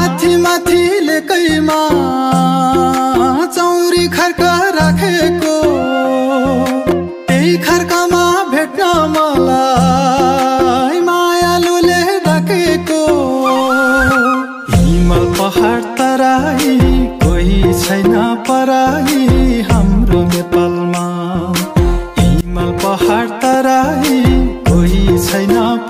माथि माथिले कैमा चौरी खर्क राखेको त्यही खर्कमा भेट्न मलाई मायालुले डाकेको हिमाल पहाड तराई कोही छैन पराई हाम्रो नेपालमा हिमाल पहाड तराई कोही छैन